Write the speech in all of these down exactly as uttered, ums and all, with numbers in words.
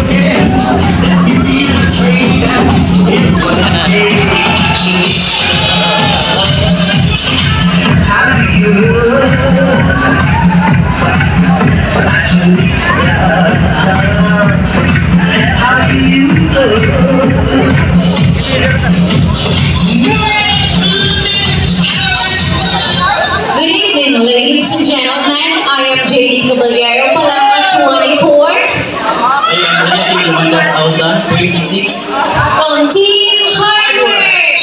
Ladies and gentlemen, I am J D Caballero, Palama twenty-four. I am Relative Commander Sausa, twenty-six. On Team Hardwork.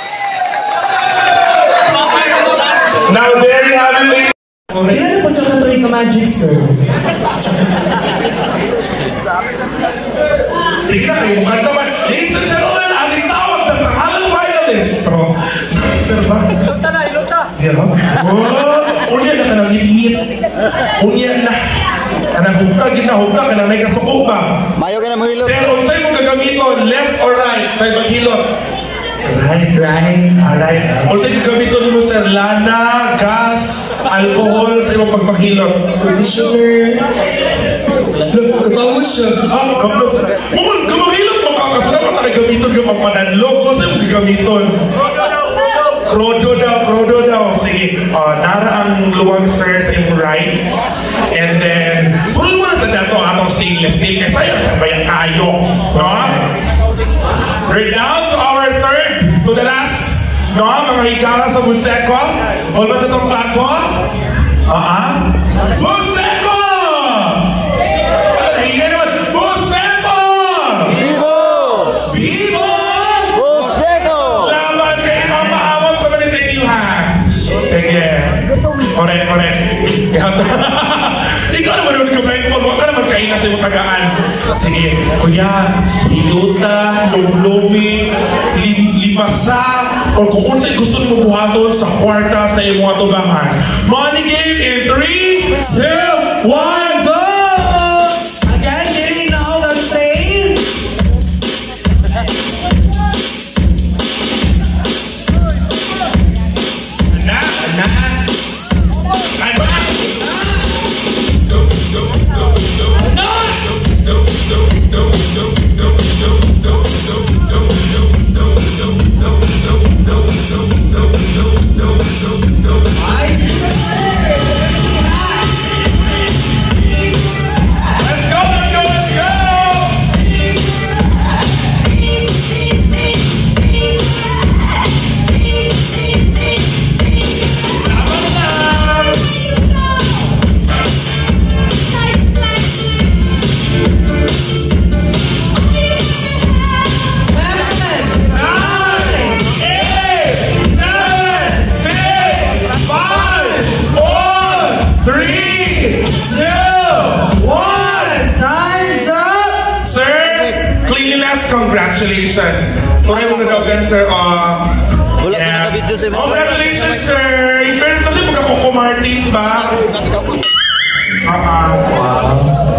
Now there you have it. Ilan na pagkakatuloy ka Magic, sir? Sige na kayo, mukhang naman. Ladies and gentlemen, ating tawag ng tanghalang finalist. Sir ba? Ilota na, ilota. Yeah. Oh, unya na ka nang lipit. Unya na. Kanang hugta, ginahugta, kanang may kasuko ba? Mayo ka na mahilot. Sir, unsay mo gagamiton? Left or right? Sa'yo maghilot? Right, right. Alright. Unsay gagamiton mo, sir? Lana, gas, alcohol, sa imong pagpahilot? Conditioner. Tawag siya. Ah, kaplos. Mumul, gamahilot mo ka. Kasi naman tayo gamiton ka magpananlog. Kung sa'yo mo gagamiton? Krodo daw, krodo daw. Sige, uh, nara ang luwag, sir, sa imong right. And then, pull mo na sa dato atong stainless steel. Kaya sa'yo, sa bayang kayo. No? We're down to our third, to the last. No? Mga higara sa Buseco. Hold ba sa itong platform? Uh-huh. Buseco! Hingay naman. Buseco! Vivo! Vivo! Buseco! Laban kayo mapaawag pa ba sa inyo, ha? Sige. Correct, correct. Ikaw naman naman ka-blindfold. Huwag ka naman kain na sa iyong tagaan. Sige. Kuya, hiluta, lumlumi, lim limasa, o kung unsay gusto mo buhaton sa kwarta sa iyong mga tubangan. Money game in three, two, one, go! Again, getting now the same. Na, na. Ay, ba? Congratulations. Tuloy mo na daw gan, sir. Uh, Wala yes. ko nakabidyo sa mga. Congratulations, sir. In fairness kasi magkakukumartin ba? Uh-uh. Wow.